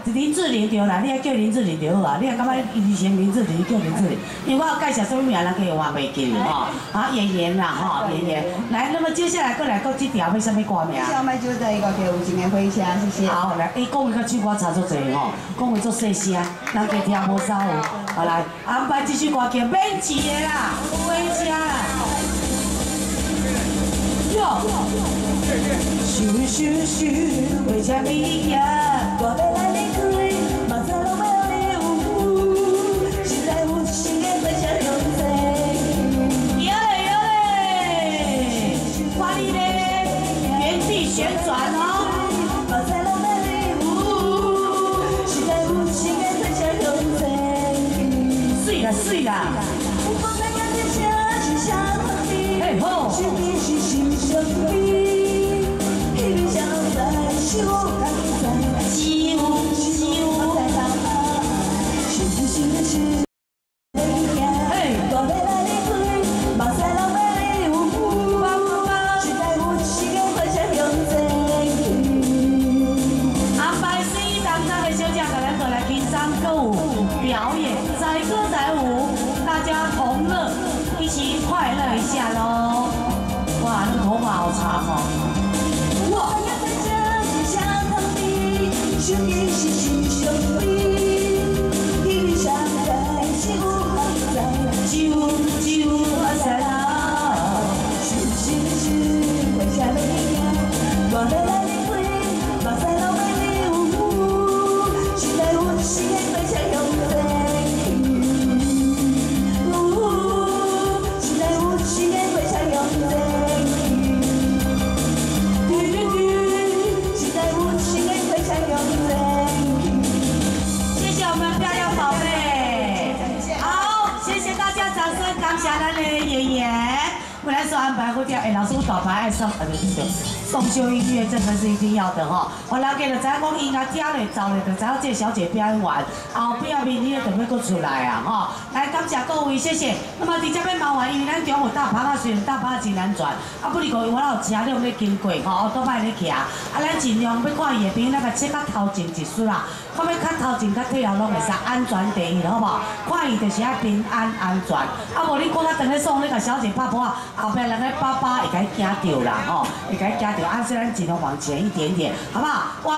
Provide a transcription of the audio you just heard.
林志玲对啦，你爱叫林志玲就好啊。你爱感觉以前林志玲叫林志玲，因为我有介绍什么名，人可以话袂记吼。啊，演员啦吼，演员。来，那么接下来过来，这条要什么歌名？ 小麦就在一个给有情的回家，谢谢。 好，来，讲话甲手歌差足侪吼，讲话足细声，人家听无扫哦。好来，安排这首歌叫免钱的啦，回家啦。哟，咻咻咻，回家咪呀，我要来你开，马上拢要你有，实在有心的回家用谁？有嘞有嘞，华丽的原地旋转哦。 水啦！嘿吼！表演载歌载舞，大家同乐，一起快乐一下喽！哇，那头发好长哦！哇！我来说安排好条，老师我大牌爱送，送秀音乐这个是一定要的哈。我了解了，知影讲音乐听落走咧，就知影这小姐表演完，后壁面你就要搁出来啊哈。来，感谢各位，谢谢。那么直接要麻烦，因为咱中有大趴啊，虽然大趴真难转，啊不哩个我有车辆咧经过吼，都歹咧骑，啊咱尽量要看夜边那个切较头前一丝啦，看要较头前较退后拢会使，安全第一好不好？看伊就是爱平安安全，啊无你看较等咧送那个小姐拍拖，后壁人个爸爸会甲伊惊到啦吼，会甲伊惊到，按说咱尽量往前一点点，好不好？